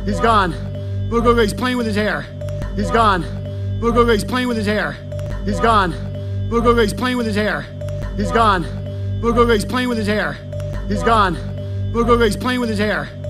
He's gone. Look, he's playing with his hair. He's gone. Look, he's playing with his hair. He's gone. Look, he's playing with his hair. He's gone. Look, he's playing with his hair. He's gone. Look, he's playing with his hair.